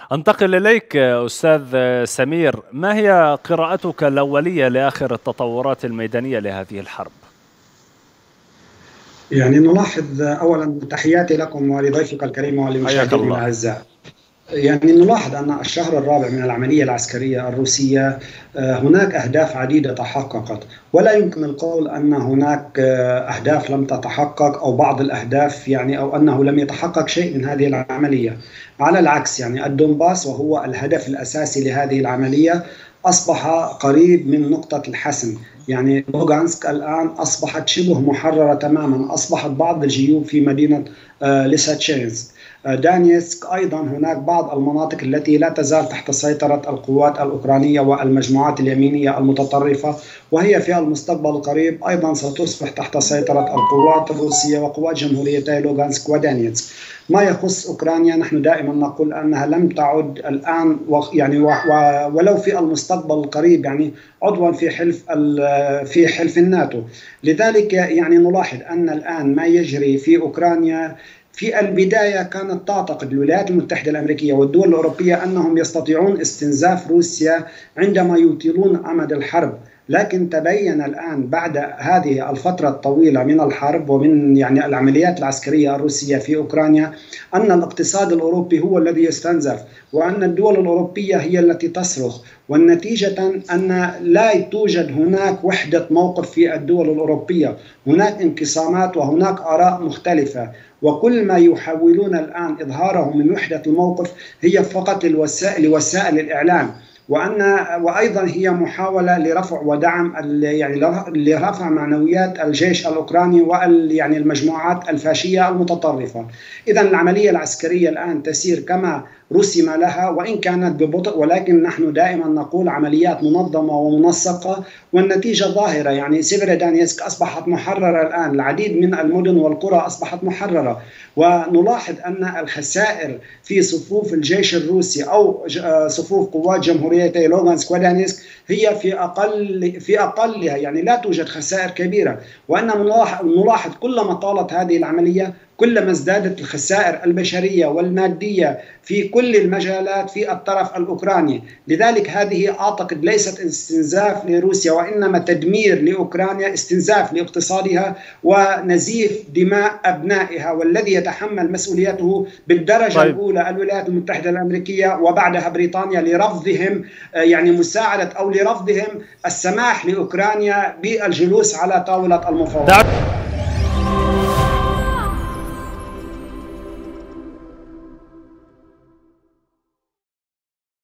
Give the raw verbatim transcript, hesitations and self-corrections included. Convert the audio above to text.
أنتقل إليك أستاذ سمير، ما هي قراءتك الأولية لآخر التطورات الميدانية لهذه الحرب؟ يعني نلاحظ أولا تحياتي لكم ولضيفك الكريم حياك ولمشاهدينا الله. الأعزاء. يعني نلاحظ أن الشهر الرابع من العملية العسكرية الروسية هناك أهداف عديدة تحققت، ولا يمكن القول أن هناك أهداف لم تتحقق أو بعض الأهداف يعني أو أنه لم يتحقق شيء من هذه العملية. على العكس، يعني الدنباس وهو الهدف الأساسي لهذه العملية أصبح قريب من نقطة الحسم. يعني لوغانسك الآن أصبحت شبه محررة تماما، أصبحت بعض الجيوب في مدينة ليساتشينسك. دانيسك أيضا هناك بعض المناطق التي لا تزال تحت سيطرة القوات الأوكرانية والمجموعات اليمينية المتطرفة، وهي في المستقبل القريب أيضا ستصبح تحت سيطرة القوات الروسية وقوات جمهوريتي لوغانسك ودانيسك. ما يخص أوكرانيا، نحن دائما نقول أنها لم تعد الآن يعني ولو في المستقبل القريب يعني عضوا في حلف في حلف الناتو. لذلك يعني نلاحظ أن الآن ما يجري في أوكرانيا في البداية كانت تعتقد الولايات المتحدة الأمريكية والدول الأوروبية أنهم يستطيعون استنزاف روسيا عندما يطيلون أمد الحرب، لكن تبين الآن بعد هذه الفترة الطويلة من الحرب ومن يعني العمليات العسكرية الروسية في أوكرانيا أن الاقتصاد الأوروبي هو الذي يستنزف، وأن الدول الأوروبية هي التي تصرخ، والنتيجة أن لا توجد هناك وحدة موقف في الدول الأوروبية، هناك انقسامات وهناك آراء مختلفة، وكل ما يحاولون الآن إظهاره من وحدة الموقف هي فقط لوسائل وسائل الإعلام، وأن وأيضا هي محاولة لرفع ودعم يعني لرفع معنويات الجيش الأوكراني وال يعني المجموعات الفاشية المتطرفة. إذا العملية العسكرية الآن تسير كما رسم لها، وإن كانت ببطء، ولكن نحن دائما نقول عمليات منظمة ومنسقة والنتيجة ظاهرة. يعني سيفيرودانيسك أصبحت محررة الآن، العديد من المدن والقرى أصبحت محررة، ونلاحظ أن الخسائر في صفوف الجيش الروسي أو صفوف قوات جمهوريتي لوغانسك ودانيسك هي في أقل في أقلها، يعني لا توجد خسائر كبيرة. وأن نلاحظ كلما طالت هذه العملية كلما ازدادت الخسائر البشرية والمادية في كل المجالات في الطرف الأوكراني. لذلك هذه أعتقد ليست استنزاف لروسيا، وإنما تدمير لأوكرانيا، استنزاف لاقتصادها ونزيف دماء أبنائها، والذي يتحمل مسؤوليته بالدرجة طيب. الأولى الولايات المتحدة الأمريكية وبعدها بريطانيا لرفضهم يعني مساعدة أو لرفضهم السماح لأوكرانيا بالجلوس على طاولة المفاوضات.